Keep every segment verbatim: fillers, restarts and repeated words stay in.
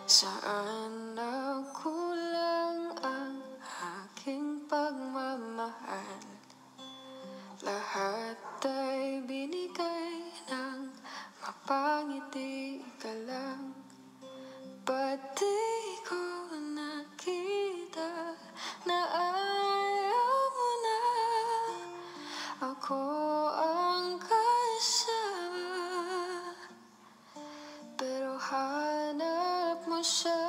Saan nagkulang ang aking pagmamahal? Lahat ay binigay ng mapangiti ka lang. Ba't di ko nakita na ayaw mo na? Ako ang kasama, pero hanap mo siya.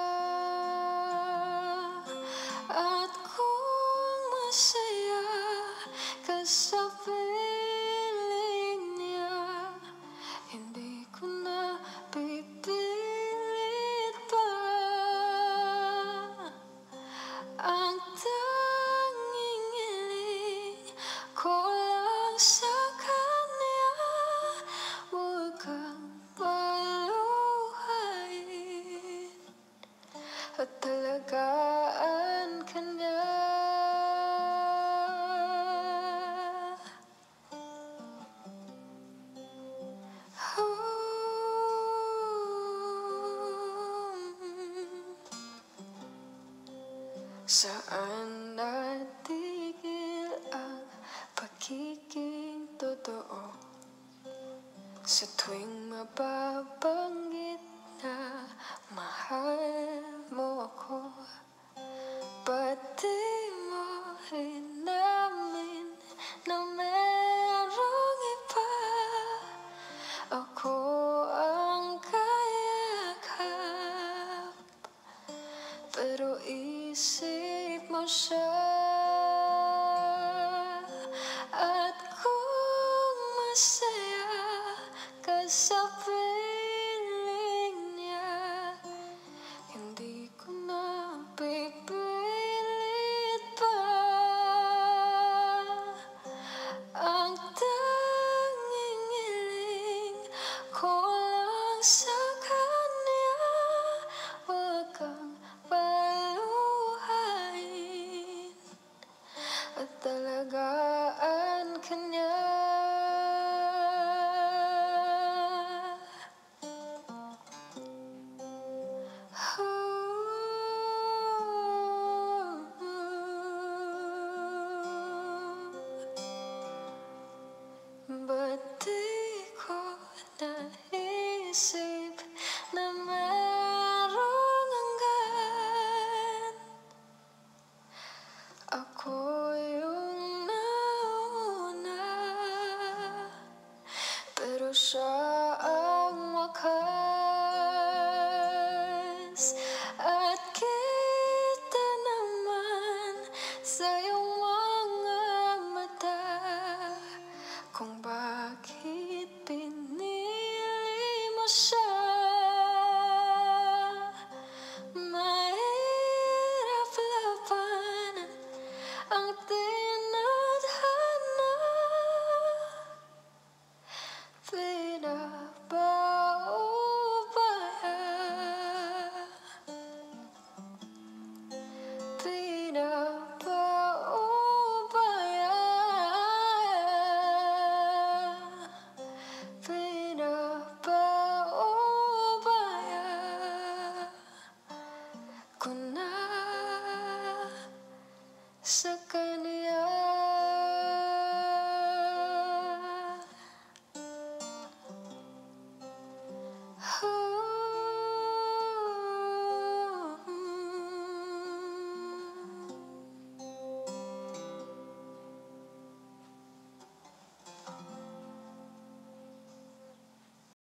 At kung masaya ka sa piling niya, hindi ko na pipilit pa. Ang tanging hiling ko lang sa kanya, huwag kang paluhain at talagaan ka niya. Saan natigil ang pagiging totoo? Sa tuwing mababanggit na mahal mo ako, ba't di mo inamin na merong iba? Ako ang kayakap, pero isip mo siya. At kung masaya ka sa piling niya, hindi ko na pipilit pa. Ang tanging hiling ko lang sa kanya, huwag kang paluhain at talagaan ka niya. Ba't di ko naisip na merong hanggan? Ako yung nauna, pero siya ang wakas. At kita naman sa iyong mga mata kung bakit pinili mo siya.